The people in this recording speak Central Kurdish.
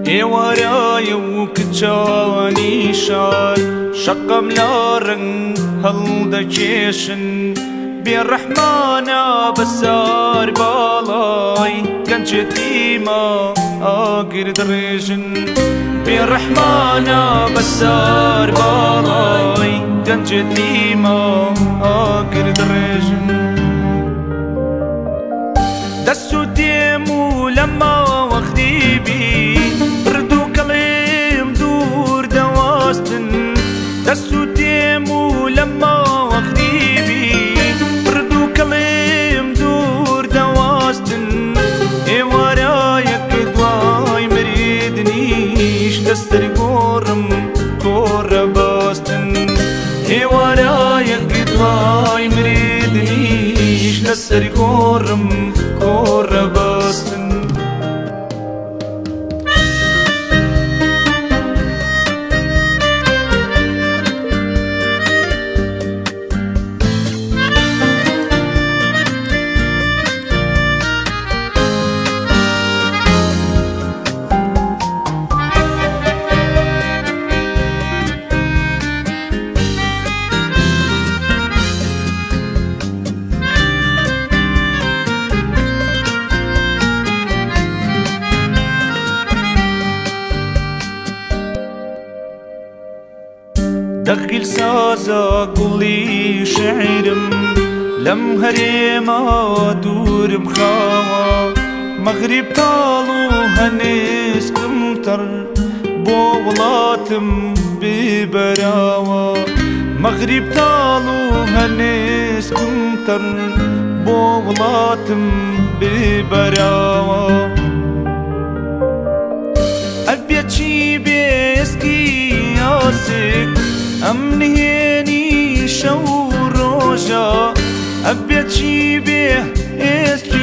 ئێوارایە و کچانی شار شەقەم لە ڕنگ هەڵدەکێشن بێڕەحمانە بەسار باڵای گەنجێتیمە ئاگر دڕێژن بێڕەحمانە بەسار باڵای گەنجێتیمە ئاگر دڕێژن دەست و دێم و لەما وەختی بی برد و کەڵێم دوور دەواستن دەست و دێم و لەما وەختی بی برد و کەڵێم دوور دەواستن ئێوارایەک دوای مریدنیش دەستەر گۆڕم گۆڕە باستن ئێوارایەک دوای مریدنیش دەستەر گۆڕم گۆڕە باستن دەخیل سازە گوڵی شعرم لەم هەرێمە دوورم خاوە مەغریب تاڵ و هەنێسکم تەڕ بۆ وڵاتم ببەراوە مەغریب تاڵ و هەنێسکم تەڕ بۆ وڵاتم ببەراوە ئەبێ چی بێسکی یاسک ئەم نهێنی شەو ڕۆژە ئەبێ چی بێ ئێسکی